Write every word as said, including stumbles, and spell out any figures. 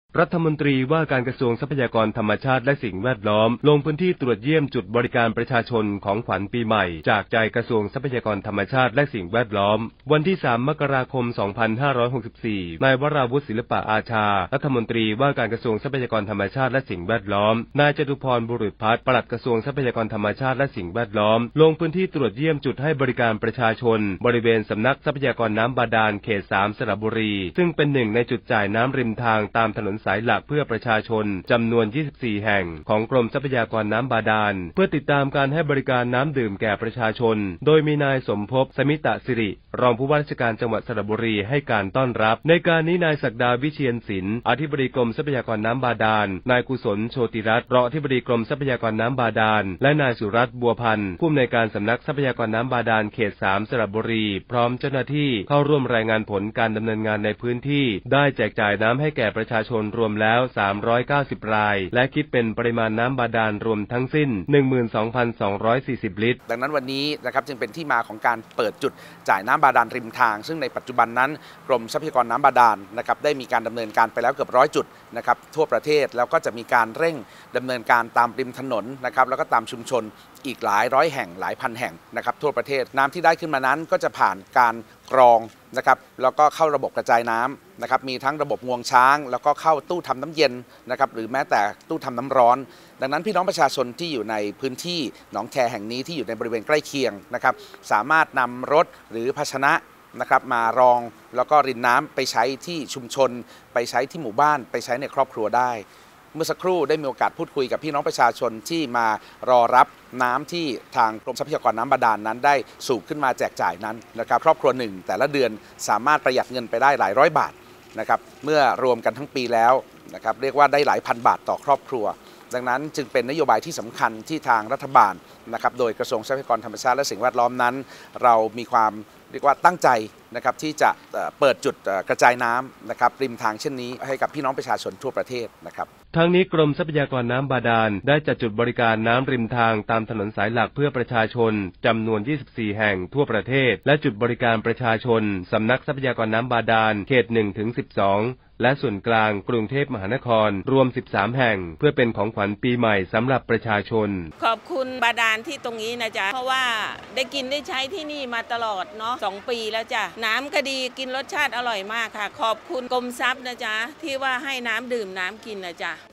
รัฐมนตรีว่าการกระทรวงทรัพยากรธรรมชาติและสิ่งแวดล้อมลงพื้นที่ตรวจเยี่ยมจุดบริการประชาชนของขวัญปีใหม่จากใจกระทรวงทรัพยากรธรรมชาติและสิ่งแวดล้อมวันที่สามมกราคมสองพันห้าร้อยหกสิบสี่นายวราวุฒิศิลปะอาชารัฐมนตรีว่าการกระทรวงทรัพยากรธรรมชาติและสิ่งแวดล้อมนายจตุพรบุรุษพัฒน์ปลัดกระทรวงทรัพยากรธรรมชาติและสิ่งแวดล้อมลงพื้นที่ตรวจเยี่ยมจุดให้บริการประชาชนบริเวณสำนักทรัพยากรน้ำบาดาลเขตสามสระบุรีซึ่งเป็นหนึ่งในจุดจ่ายน้ำริมทางตามถนนสายหลักเพื่อประชาชนจำนวน ยี่สิบสี่ แห่งของกรมทรัพยากรน้ำบาดาลเพื่อติดตามการให้บริการน้ำดื่มแก่ประชาชนโดยมีนายสมภพสมิตะสิริรองผู้ว่าราชการจังหวัดสระบุรีให้การต้อนรับในการนี้นายศักดาวิเชียรศิลป์อธิบดีกรมทรัพยากรน้ำบาดาลนายกุศลโชติรัตน์รองอธิบดีกรมทรัพยากรน้ำบาดาลและนายสุรัตน์บัวพันธ์ผู้อำนวยการสำนักทรัพยากรน้ำบาดาลเขตสามสระบุรีพร้อมเจ้าหน้าที่เข้าร่วมรายงานผลการดำเนินงานในพื้นที่ได้แจกจ่ายน้ำให้แก่ประชาชนรวมแล้วสามร้อยเก้าสิบรายและคิดเป็นปริมาณน้ำบาดาลรวมทั้งสิ้น หนึ่งหมื่นสองพันสองร้อยสี่สิบ ลิตรดังนั้นวันนี้นะครับจึงเป็นที่มาของการเปิดจุดจ่ายน้ำบาดาลริมทางซึ่งในปัจจุบันนั้นกรมทรัพยากรน้ำบาดาลนะครับได้มีการดำเนินการไปแล้วเกือบร้อยจุดนะครับทั่วประเทศแล้วก็จะมีการเร่งดำเนินการตามริมถนนนะครับแล้วก็ตามชุมชนอีกหลายร้อยแห่งหลายพันแห่งนะครับทั่วประเทศน้ำที่ได้ขึ้นมานั้นก็จะผ่านการกรองนะครับแล้วก็เข้าระบบกระจายน้ำนะครับมีทั้งระบบงวงช้างแล้วก็เข้าตู้ทำน้ำเย็นนะครับหรือแม้แต่ตู้ทำน้ำร้อนดังนั้นพี่น้องประชาชนที่อยู่ในพื้นที่หนองแคแห่งนี้ที่อยู่ในบริเวณใกล้เคียงนะครับสามารถนำรถหรือภาชนะนะครับมารองแล้วก็รินน้ำไปใช้ที่ชุมชนไปใช้ที่หมู่บ้านไปใช้ในครอบครัวได้เมื่อสักครู่ได้มีโอกาสพูดคุยกับพี่น้องประชาชนที่มารอรับน้ำที่ทางกรมทรัพยากรน้ำบาดาลนั้นได้สูบขึ้นมาแจกจ่ายนั้นนะครับครอบครัวหนึ่งแต่ละเดือนสามารถประหยัดเงินไปได้หลายร้อยบาทนะครับเมื่อรวมกันทั้งปีแล้วนะครับเรียกว่าได้หลายพันบาทต่อครอบครัวดังนั้นจึงเป็นนโยบายที่สำคัญที่ทางรัฐบาลนะครับโดยกระทรวงทรัพยากรธรรมชาติและสิ่งแวดล้อมนั้นเรามีความเรียกว่าตั้งใจนะครับที่จะเปิดจุดกระจายน้ำนะครับริมทางเช่นนี้ให้กับพี่น้องประชาชนทั่วประเทศนะครับทั้งนี้กรมทรัพยากรน้ำบาดาลได้จัดจุดบริการน้ำริมทางตามถนนสายหลักเพื่อประชาชนจำนวน ยี่สิบสี่ แห่งทั่วประเทศและจุดบริการประชาชนสำนักทรัพยากรน้ำบาดาลเขต หนึ่งถึงสิบสองและส่วนกลางกรุงเทพมหานครรวมสิบสามแห่งเพื่อเป็นของขวัญปีใหม่สำหรับประชาชนขอบคุณบาดาลที่ตรงนี้นะจ๊ะเพราะว่าได้กินได้ใช้ที่นี่มาตลอดเนาะสองปีแล้วจ้ะน้ำก็ดีกินรสชาติอร่อยมากค่ะขอบคุณกรมทรัพย์นะจ๊ะที่ว่าให้น้ำดื่มน้ำกินนะจ๊ะ